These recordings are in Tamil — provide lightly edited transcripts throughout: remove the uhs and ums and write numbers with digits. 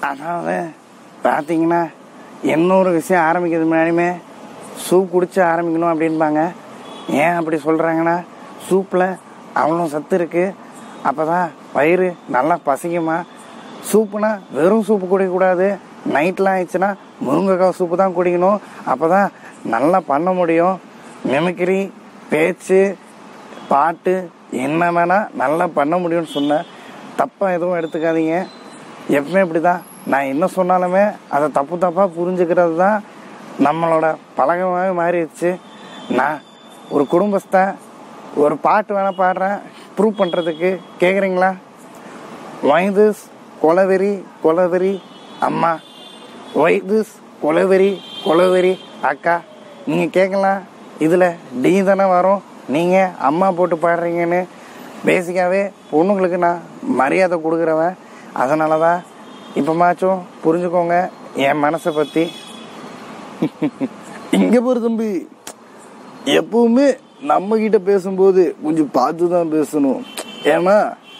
அதாவது பார்த்தீங்கன்னா இன்னொரு விஷயம் ஆரம்பிக்கிறது முன்னாடியுமே சூப் குடிச்சு ஆரம்பிக்கணும் அப்படின்பாங்க. ஏன் அப்படி சொல்கிறாங்கன்னா, சூப்பில் அவ்வளோ சத்து இருக்குது. அப்போ தான் வயிறு நல்லா பசிக்குமா. சூப்புனா வெறும் சூப்பு குடிக்கக்கூடாது. நைட்லாம் ஆயிடுச்சுன்னா முருங்கைக்காய் சூப்பு தான் குடிக்கணும். அப்போ தான் நல்லா பண்ண முடியும். மிமிக்ரி, பேச்சு, பாட்டு என்ன வேணால் நல்லா பண்ண முடியும்னு சொன்னேன். தப்பாக எதுவும் எடுத்துக்காதீங்க. எப்பவுமே இப்படி தான். நான் என்ன சொன்னாலுமே அதை தப்பாக புரிஞ்சுக்கிறது தான் நம்மளோட பழக்கமாகவே மாறிடுச்சு. நான் ஒரு குடும்பஸ்தான், ஒரு பாட்டு வேணால் பாடுறேன் ப்ரூவ் பண்ணுறதுக்கு. கேட்குறீங்களா? வைதிஸ் கொலவெறி கொலவெறி அம்மா, வைதிஸ் கொலவெறி அக்கா. நீங்கள் கேட்கலாம், இதில் டி தானே வரும், நீங்கள் அம்மா போட்டு பாடுறீங்கன்னு. பேசிக்காகவே பொண்ணுங்களுக்கு நான் மரியாதை கொடுக்குறவன். அதனால தான் இப்போமாச்சும் புரிஞ்சுக்கோங்க என் மனசை பற்றி. இங்கே போகிற தம்பி, எப்பவுமே நம்ம கிட்ட பேசும்போது கொஞ்சம் பார்த்து தான் பேசணும். ஏன்னா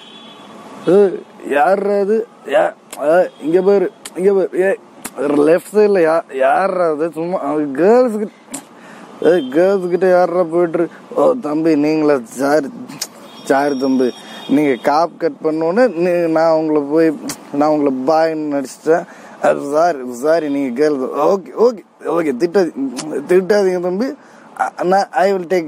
யாராவது இங்கே பேர் லெஃப்ட் சைடில் யாராவது சும்மா கேர்ள்ஸ் கிட்ட யாரா போயிட்டு, ஓ தம்பி நீங்களா, சாரி தம்பி, நீங்கள் காப் கட் பண்ணோன்னு நான் உங்களை பாய்ன்னு நடிச்சிட்டேன். சாரி நீங்கள் கேர்ள்ஸ். ஓகே திட்டாதீங்க தம்பி. நான் ஐ வில் டேக்.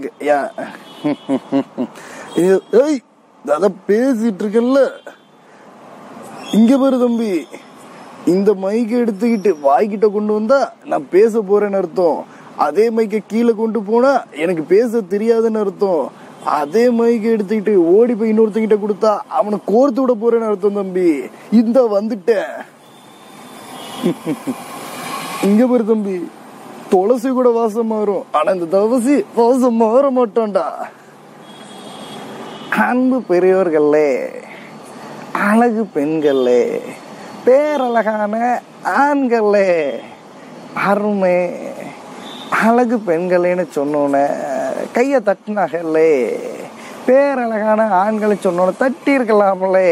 ஏய் அதான் பேசிட்டு இருக்கேன்ல. இங்க பாரு தம்பி, இந்த மைக்கை எடுத்துக்கிட்டு வாய்கிட்ட கொண்டு வந்தா நான் பேச போறேன்னு அர்த்தம். அதே மைக்கை கீழே கொண்டு போனா எனக்கு பேச தெரியாதுன்னு அர்த்தம். அதே மைக்கை எடுத்துக்கிட்டு ஓடி போய் இன்னொருத்தங்கிட்ட கொடுத்தா அவனை கோர்த்து விட போறேன்னு அர்த்தம் தம்பி. இந்த வந்துட்டேன். இங்க பாரு தம்பி, துளசி கூட வாசம் மாறும், ஆனா இந்த துளசி வாசம் மாற மாட்டோம்டா. அன்பு பெரியோர்களே, அழகு பெண்களே, பேரழகான ஆண்களே, அருமை அழகு பெண்களேன்னு சொன்னோன்னே கையை தட்டினாகலே. பேரழகான ஆண்களை சொன்னோன்னு தட்டி இருக்கலாமலே.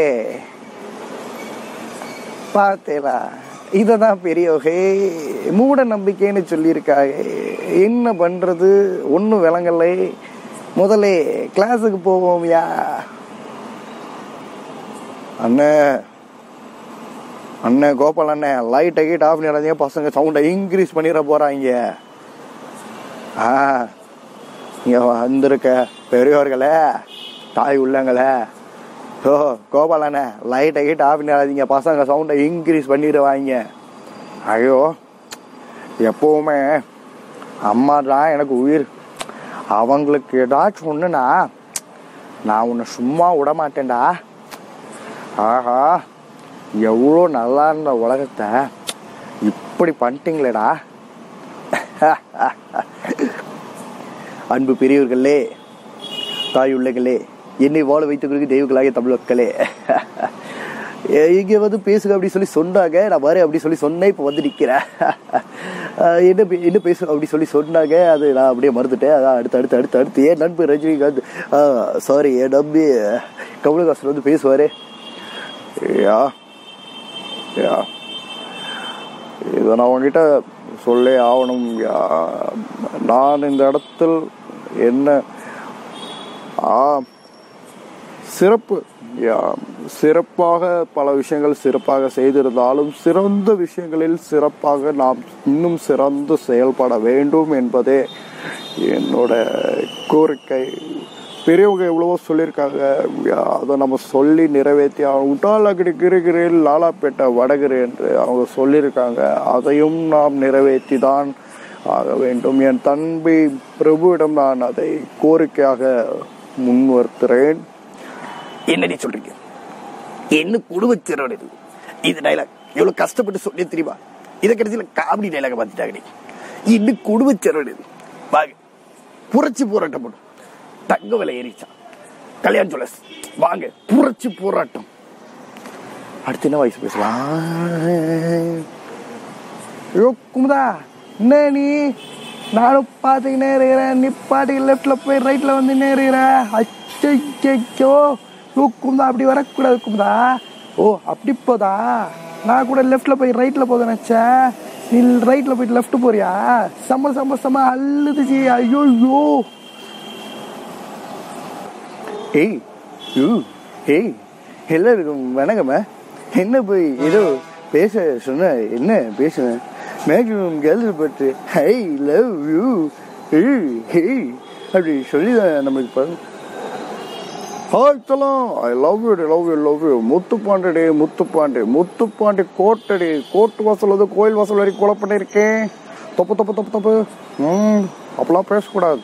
பார்த்தேலா, இதை தான் பெரியவகை மூட நம்பிக்கைன்னு சொல்லியிருக்காங்க. என்ன பண்ணுறது, ஒன்றும் விளங்கலை. முதலே கிளாஸுக்கு போவோம்யா. அண்ணே கோபால் அண்ணே, லைட்டை கீட் ஆஃப் பண்ணிடாதீங்க, பசங்க சவுண்டை இன்க்ரீஸ் பண்ணிட போகிறாங்க. இங்கே வந்திருக்க பெரியவர்களே, தாய் உள்ளங்களே, ஓ கோபால் அண்ணே லைட்டை கீட் ஆஃப் பண்ணிடாதீங்க, பசங்க சவுண்டை இன்க்ரீஸ் பண்ணிடுவாங்க. ஐயோ, எப்போவுமே அம்மா தான் எனக்கு உயிர். அவங்களுக்கு ஏதாச்சும் ஒன்றுனா நான் உன்னை சும்மா விட மாட்டேன்டா. ஆஹா, எவ்வளோ நல்லா இருந்த உலகத்தை இப்படி பண்ணிட்டீங்களேடா. அன்பு பெரியவர்களே, தாய் உள்ளங்களே, என்னை வாழ வைத்துக் தெய்வங்களாகிய தமிழ் மக்களே, இங்கே வந்து பேசுங்க அப்படி சொல்லி சொன்னாங்க. நான் வரேன் அப்படி சொல்லி சொன்னேன். இப்போ வந்து நிற்கிறேன். என்ன பேசு அப்படி சொல்லி சொன்னாங்க. அது நான் அப்படியே மறந்துட்டேன். அதான் அடுத்து ஏன் நண்பர் ரஜினிகாந்த், சாரி என் நம்பி கமலஹாசன் வந்து பேசுவார். இதை நான் உங்ககிட்ட சொல்லே ஆகணும். நான் இந்த இடத்தில் என்ன சிறப்பாக பல விஷயங்கள் சிறப்பாக செய்திருந்தாலும் சிறந்த விஷயங்களில் சிறப்பாக நாம் இன்னும் சிறந்து செயல்பட வேண்டும் என்பதே என்னோட கோரிக்கை. பெரியவங்க எவ்வளவோ சொல்லியிருக்காங்க, அதை நம்ம சொல்லி நிறைவேற்றி உட்டாலக்கடி கிருகிறேன் லாலாப்பேட்டை வடகிரு என்று அவங்க சொல்லியிருக்காங்க. அதையும் நாம் நிறைவேற்றி தான் ஆக வேண்டும். என் தம்பி பிரபுவிடம் நான் அதை கோரிக்கையாக முன்வர்த்துறேன். என்னடி சொல்றீங்க? என்ன குடும்பத்தினோட இது டைலாக் எவ்வளவு கஷ்டப்பட்டு சொல்லி தெரியுமா? இதை கடைசியில் காமெடி டைலாக பார்த்துட்டாங்க. இன்னும் குடும்பத்தினோட இது வாங்க, புரட்சி போராட்டம் பண்ணும். தங்க விலை ஏறிச்சா, கல்யாண ஜுவல்லர்ஸ் வாங்க, புரட்சி போராட்டம். அடுத்து என்ன வயசு பேசலாம்? குமுதா, என்ன நீ நானும் பார்த்துக்கினே இருக்கிறேன், நீ பாட்டுக்கு லெஃப்ட்ல போய் ரைட்ல வந்து இருக்கிற. அச்சோ குமுதா, அப்படி வரக்கூடாது குமுதா. ஓ அப்படி போதா? நான் கூட லெஃப்ட்ல போய் ரைட்ல போக நினைச்சேன். நீ ரைட்ல போயிட்டு லெஃப்ட் போறியா? செம்ம அள்ளுதுச்சு. ஐயோ. ஏய் ஏய் எல்லாருக்கும் வணக்கம்மா. என்ன போய் ஏதோ பேச சொன்ன, என்ன பேசுவேன்? மேக்ஸிமம் கேள்விப்பட்டு ஐ லவ் யூ அப்படி சொல்லிதான் நம்மளுக்கு பாருங்க. I love you Muthupandi court வாசல் வந்து கோயில் வாசல் வரைக்கும் கொலை பண்ணிருக்கேன். தப்பு அப்பெல்லாம் பேசக்கூடாது.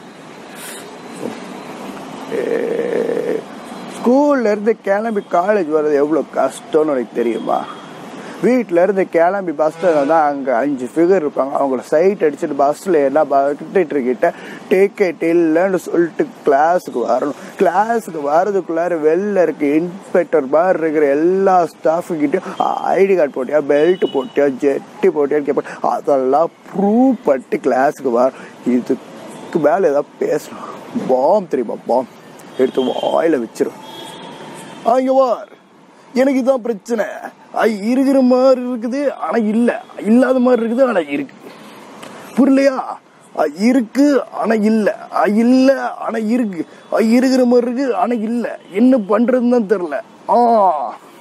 ஸ்கூல்ல இருந்து கிளம்பி காலேஜ் வர்றது எவ்வளவு கஷ்டம்னு எனக்கு தெரியுமா? வீட்டுல இருந்து கிளம்பி பஸ் ஸ்டாண்ட் தான் அங்க 5 ஃபிகர் இருப்பாங்க. அவங்கள சைட் அடிச்சுட்டு பஸ்ல என்ன கிட்ட டிக்கெட் இல்லைன்னு சொல்லிட்டு கிளாஸுக்கு வரணும். கிளாஸுக்கு வர்றதுக்குள்ளார வெளில இருக்கு இன்ஸ்பெக்டர் மாதிரி இருக்கிற எல்லா ஸ்டாஃபு கிட்டயும் ஐடி கார்டு போட்டியா, பெல்ட் போட்டியா, ஜெட்டி போட்டியான்னு கேட்பேன். அதெல்லாம் ப்ரூவ் பண்ணிட்டு கிளாஸுக்கு வர. இதுக்கு மேல ஏதாவது பேசணும், பாம் தெரியுமா, பாம் எடுத்து வாயில வச்சிரும். அங்க வார், எனக்கு இதுதான் பிரச்சனை. இருக்கிற மாதிரி இருக்குது ஆனா இல்ல, இல்லாத மாதிரி இருக்குது ஆனா இருக்கு. புரியலையா? இருக்கு ஆனா இல்ல, இல்ல ஆனா இருக்கு, இருக்கிற மாதிரி இருக்கு ஆனா இல்ல. என்ன பண்றதுன்னு தான் தெரியல.